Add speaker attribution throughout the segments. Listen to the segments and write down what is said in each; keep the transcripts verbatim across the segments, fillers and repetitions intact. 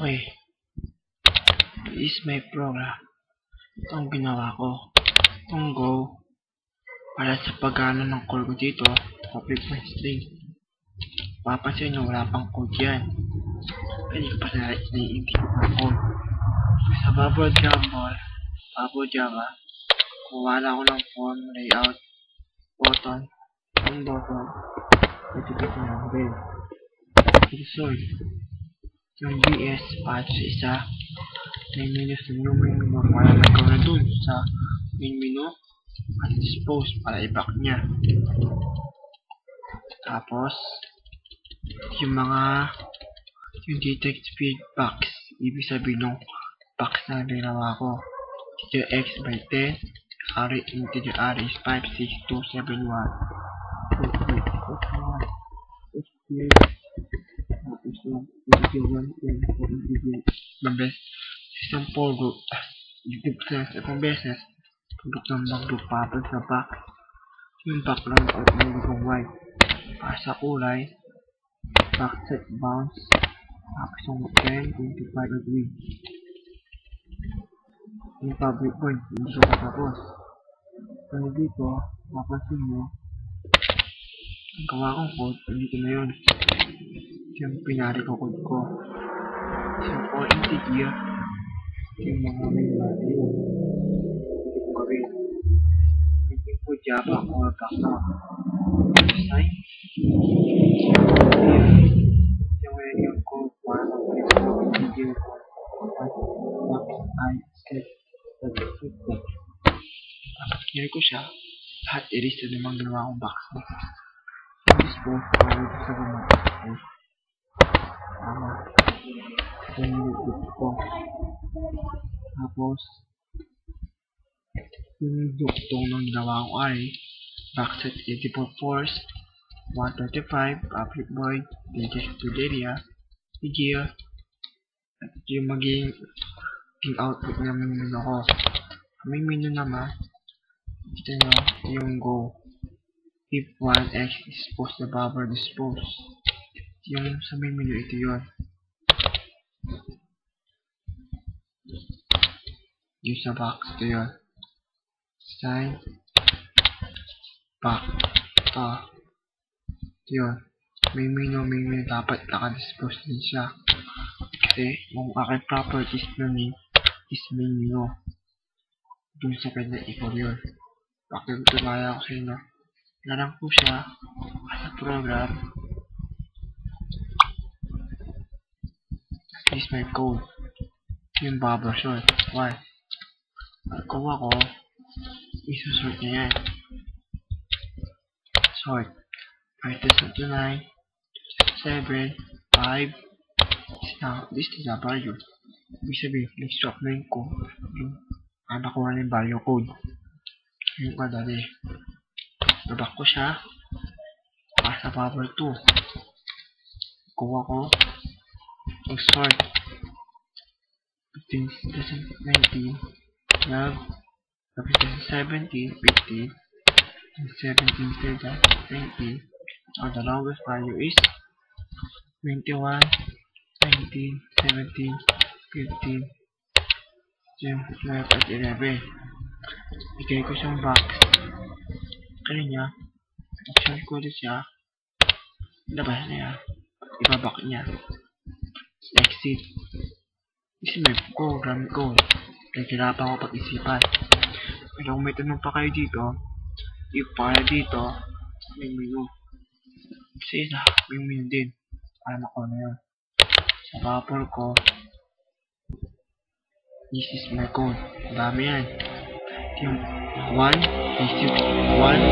Speaker 1: Okay, this is my program. Ito ang ginawa ko. Itong go, para sa pagano ng call ko dito, copy my string. Papansin nyo, wala pang code yan. Hindi ko pa naiintindihan ng code. Sa Bubble Jumble, Bubble Java, kuha na ako ng form layout, button, yung button, ito kasi ng bell. Result, yung B S para sa isa, main menu sa new menu mo para nagkaw na dun sa main menu at dispose para i-back nya. Tapos yung mga yung detect feedbacks, ibig sabihin ng box na ginawa ko. Integer x by ten, array integer array is five, six, two, seven, one. Mabes isang for group YouTube class itong beses product ng mag-group pattern sa box yung background at magiging white para sa kulay backset bounce tapos yung ten, twenty-five at green yung public point hindi ko patapos pero dito mapasin nyo ang gawa kong code dito na yun yung pinari ko code ko so all integer yung mga may value hindi ko gawin hindi po Java or background sign yung may yung code one of the integer what I set tapos kaya ko siya lahat i-list na namang ginawa akong box dispose para sa gumag tama yung nilipit ko tapos yung duktong ng ginawa akong array backset eighty-four force one thirty-five public void digest to area figure at ito yung maging yung output ng menu ko may menu naman ito nyo yung go if one x dispose the buffer dispose yung sa main menu ito yun yung sa box ito yun sign back ito ito yun main menu main menu dapat naka-dispose din siya kasi yung aking properties na name is main menu dun sa kanya equal yun bakit tumaya ko sa inyo larang po siya sa program this is my code yung bubble sort why kung ako isusort niya yan sort five to nine seven five now this is a value ibig sabihin let's swap na yung code yung anak ko na yung value code yung kadali babak ko siya para sa bubble two kuha ko ang sort fifteen, nineteen twelve seventeen, fifteen seventeen, nineteen and the longest value is twenty-one, nineteen, seventeen, fifteen, twelve at eleven bigay ko siyang box kaya niya action ko ulit siya labas na yan ibabak niya exit this is my program code kaya kailangan ko pag-isipan pero kung may tanong pa kayo dito i-para dito may menu kasi isa may menu din para makuha na yun sa bubble ko this is my code dami yan yung one, one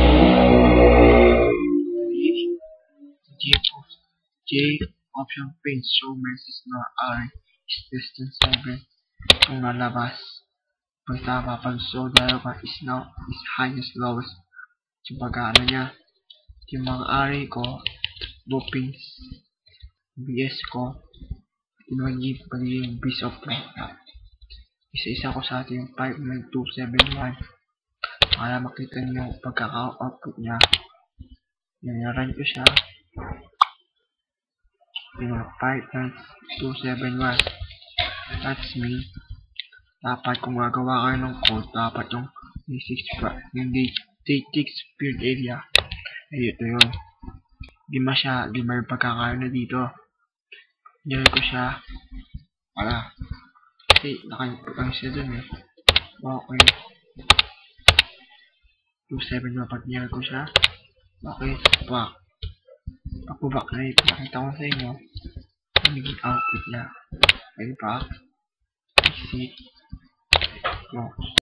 Speaker 1: J option page show message na array is less than seven kung nalabas pagtama pag show diagram is now is highest lowest so pag-ano nya yung mga array ko loopings B S ko tinawagin pa yung base of isa-isa ko sa atin yung five nine two seven one para makita niyo yung pagkaka-output nya yan, run ko siya Tingnan, five times two seven one. That's me. Dapat kung gagawa kayo ng code, dapat yung six, yung six field area. Ay, ito yun. Di masya, di may pagkakayo na dito. Diyan ko siya. Wala. Kasi, nakalimutan siya dun eh. Okay. two seven one, pag niyan ko siya. Okay, back. Pag po back na ito, nakita ko sa inyo. Naging output niya. Okay, back. Exit. Close.